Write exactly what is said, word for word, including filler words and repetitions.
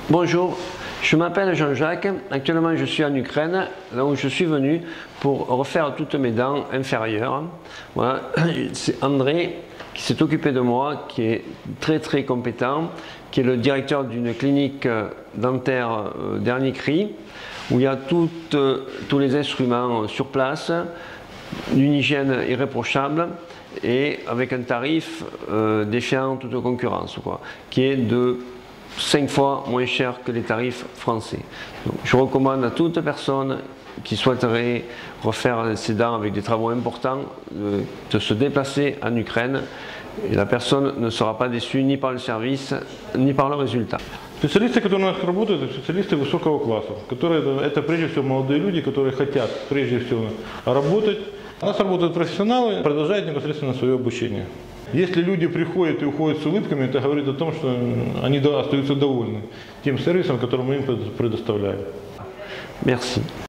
Bonjour, je m'appelle Jean-Jacques, actuellement je suis en Ukraine, là où je suis venu pour refaire toutes mes dents inférieures. Voilà. C'est André qui s'est occupé de moi, qui est très très compétent, qui est le directeur d'une clinique dentaire euh, dernier cri, où il y a toutes, euh, tous les instruments sur place, d'une hygiène irréprochable et avec un tarif euh, défiant toute concurrence, quoi, qui est de cinq fois moins cher que les tarifs français. Donc, je recommande à toute personne qui souhaiterait refaire ses dents avec des travaux importants de, de se déplacer en Ukraine, et la personne ne sera pas déçue ni par le service ni par le résultat. Специалисты, которые у нас работают, это специалисты высокого класса, которые, это прежде всего молодые люди, которые хотят прежде всего работать. У нас работают профессионалы, продолжают непосредственно свое обучение. Если люди приходят и уходят с улыбками, это говорит о том, что они остаются довольны тем сервисом, который мы им предоставляем. Merci.